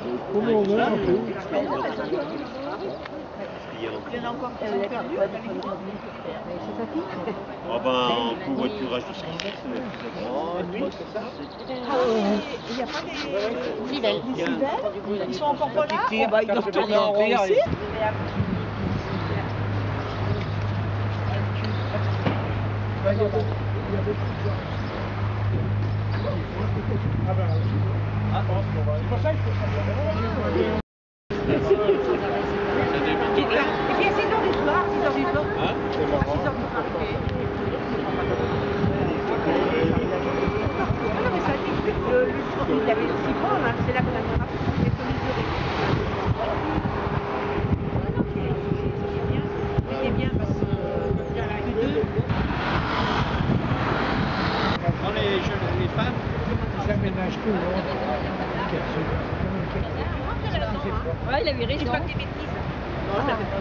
Comment on va un peu? Il y en a encore qui sont perdus. C'est sa fille? Ah ben, en covoiturage jusqu'ici, ça va être plus il n'y a pas des civelles. Ils sont encore pas là? Oh bah ils doivent tourner en rond aussi. C'est pour ça qu'il faut savoir. Il avait 6 mois, c'est là qu'on a fait les c'est bien parce que il y en a que 2. Dans les femmes, Ça ménage tout le monde. Ouais, il avait raison. C'est pas que des bêtises. Non, ça fait pas.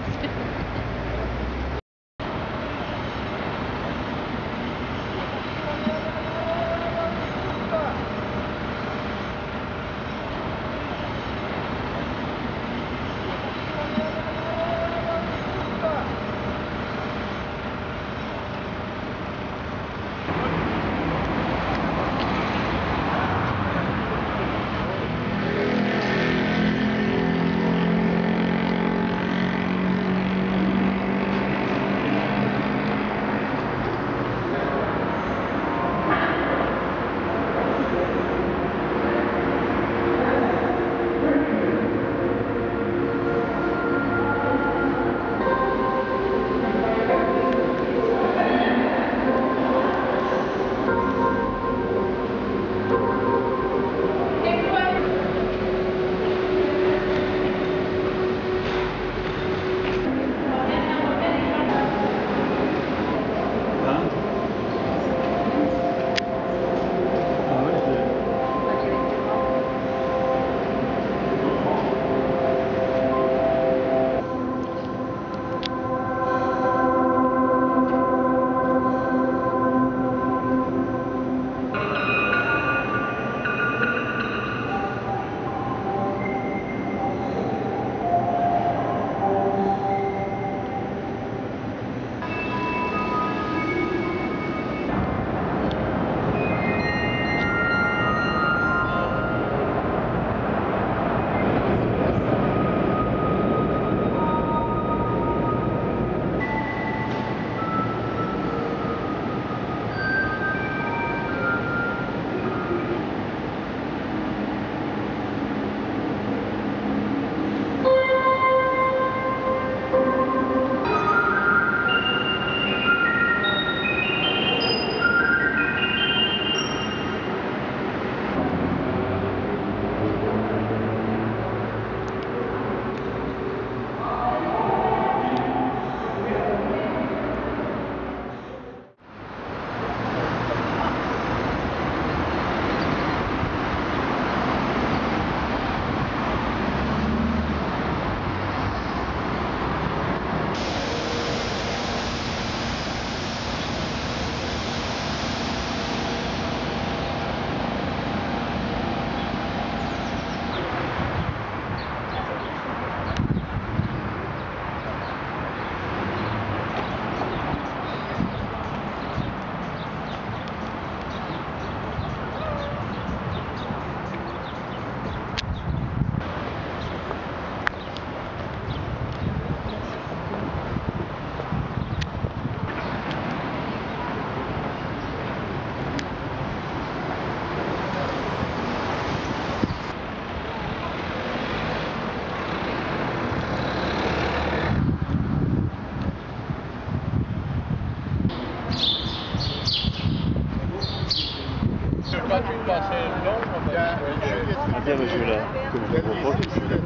Tiens, monsieur, là, comme je vous reproche,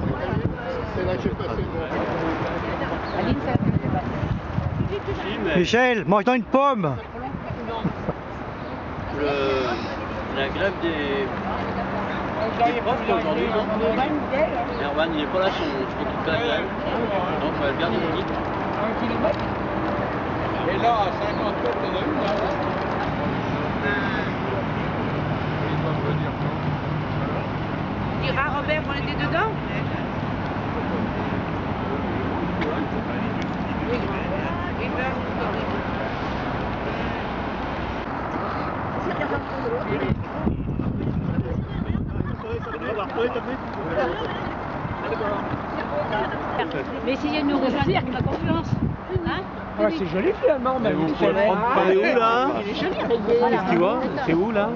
C'est là que j'ai passé Michel, mange-toi une pomme. La grève des profs aujourd'hui, non? Erwan, il est pas là, je crois qu'il fait la grève. Donc, on va bien dire. 1 kilomètre. Et là, à 50 mètres, il y en a une là. Ils doivent venir. Il dira Robert, on était dedans? Mais essayez de nous rejoindre avec la confiance. Hein? Ah, c'est joli finalement, mais vous pouvez prendre. On est où là? Il est joli avec des... Qu'est-ce que tu vois? C'est où là?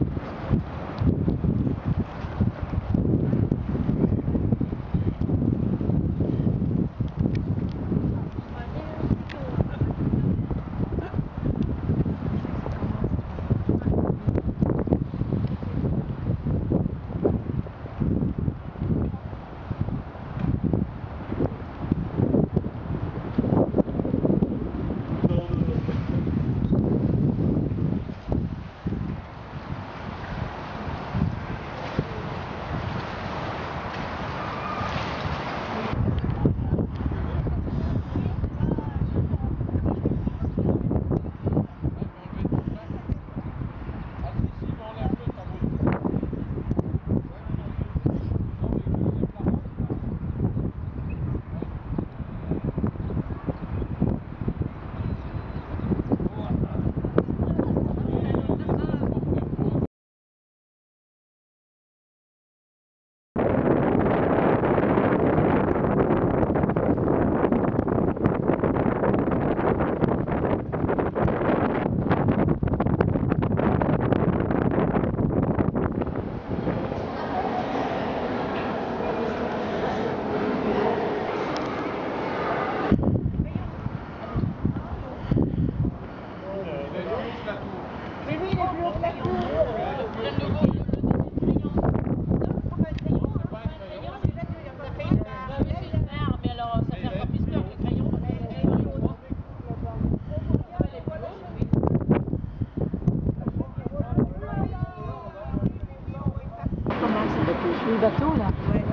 Le bateau là. Ouais.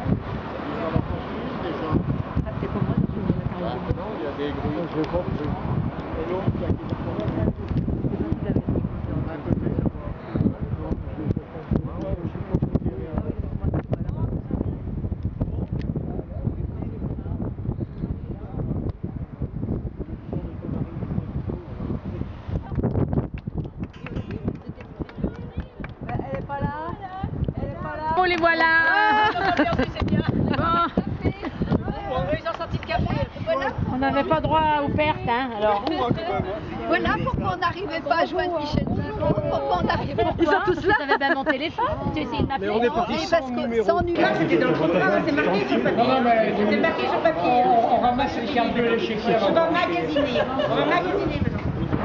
Ah, c'est pour moi. Non, il y a des grues. Je crois que Oh, les voilà. C'est bien. Bon. Ils ont sorti le café. Voilà. On n'avait pas droit aux pertes, hein, alors. Voilà pourquoi on n'arrivait pas à joindre Michel Bougeon. Pourquoi on n'arrivait pas. Ils sont tous là. Tu avais pas mon téléphone. Tu as essayé de m'appeler. on est parti Parce que sans numéro. C'était dans le programme, c'est marqué sur papier. C'est marqué sur papier. on ramasse les cartes de l'échiquier. On va magasiner. On va magasiner maintenant.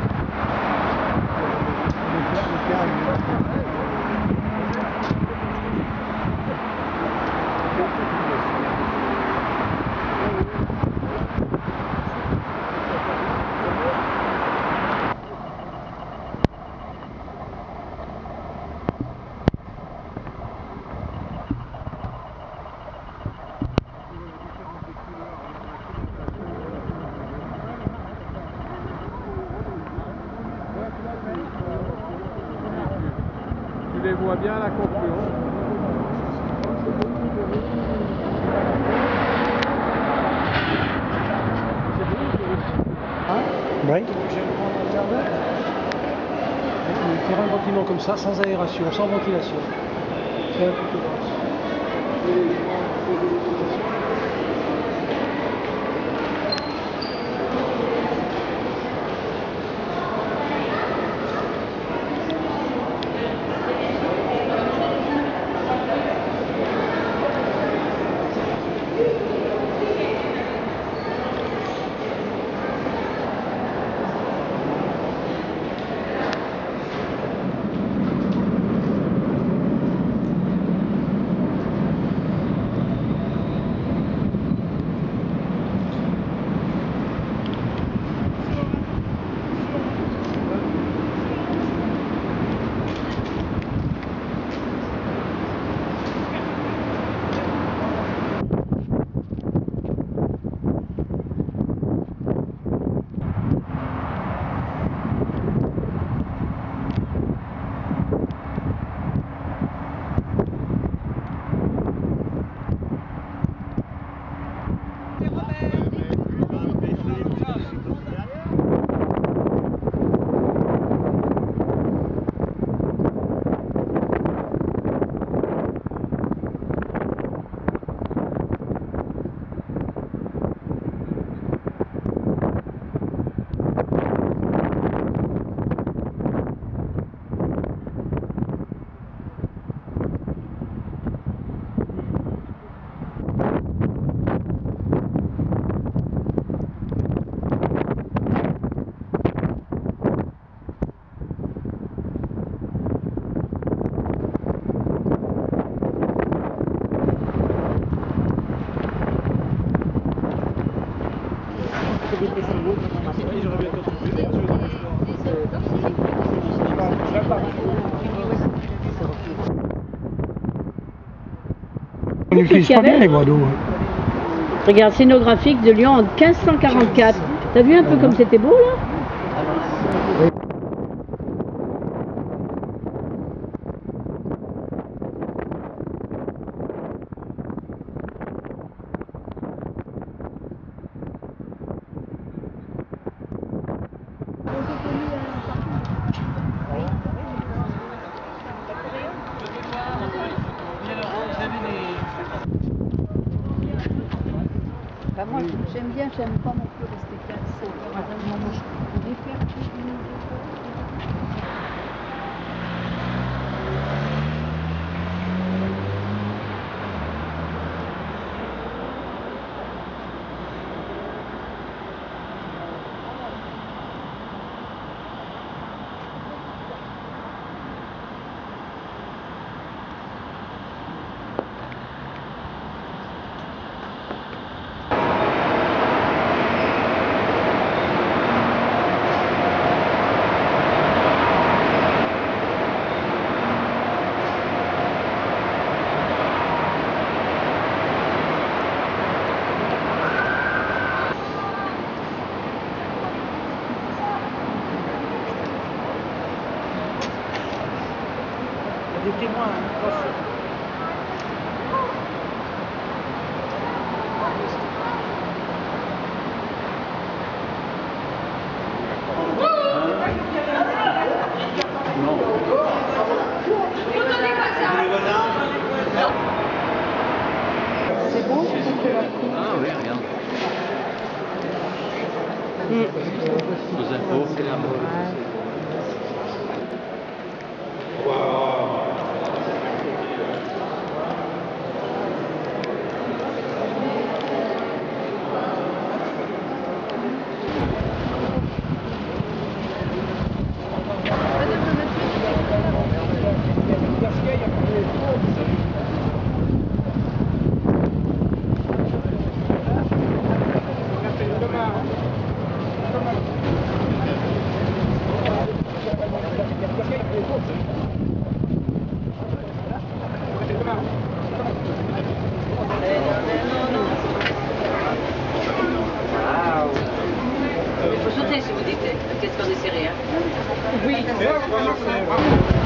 Tu les vois bien à la confluence. Oui. Faire un bâtiment comme ça, sans aération, sans ventilation. C'est un peu plus basse. maîtrise qu'il y pas bien avait. les voies d'eau. Regarde, scénographique de Lyon en 1544. T'as vu un peu comme c'était beau là? Bah moi j'aime bien, j'aime pas non plus rester 4-5 heures à tellement moche. On est faire Des témoins, c'est bon, Ah oui, regarde. Aux infos. Il faut sauter si vous dites qu'est-ce qu'on est serré. Hein. Oui.